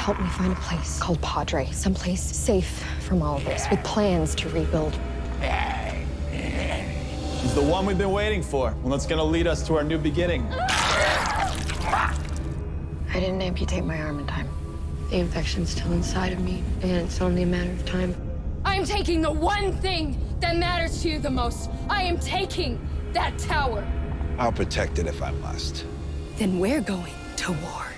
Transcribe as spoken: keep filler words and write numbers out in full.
help me find a place called Padre. Someplace safe from all of this, with plans to rebuild. He's the one we've been waiting for, one that's gonna lead us to our new beginning. I didn't amputate my arm in time. The infection's still inside of me, and it's only a matter of time. I'm taking the one thing that matters to you the most. I am taking that tower. I'll protect it if I must. Then we're going to war.